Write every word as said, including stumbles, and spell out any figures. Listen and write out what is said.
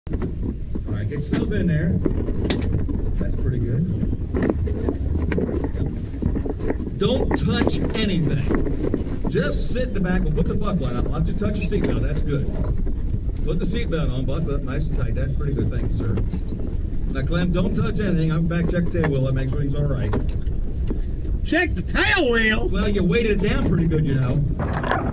All right, get yourself in there. That's pretty good. Don't touch anything. Just sit in the back and put the buckle on. I'll let you touch your seatbelt. That's good. Put the seatbelt on, buckle up nice and tight. That's pretty good. Thank you, sir. Now, Clem, don't touch anything. I'm back check the tail wheel. That makes sure he's all right. Check the tail wheel? Well, you weighted it down pretty good, you know.